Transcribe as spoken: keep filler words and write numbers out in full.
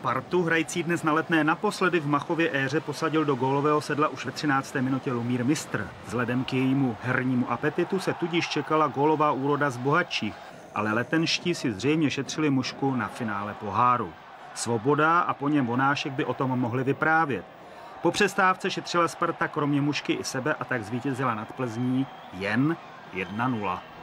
Spartu, hrající dnes na Letné naposledy v Machově éře, posadil do gólového sedla už ve třinácté minutě Lumír Mistr. Vzhledem k jejímu hernímu apetitu se tudíž čekala gólová úroda z bohatších, ale letenští si zřejmě šetřili mušku na finále poháru. Svoboda a po něm Vonášek by o tom mohli vyprávět. Po přestávce šetřila Sparta kromě mušky i sebe a tak zvítězila nad Plzní jen jedna nula.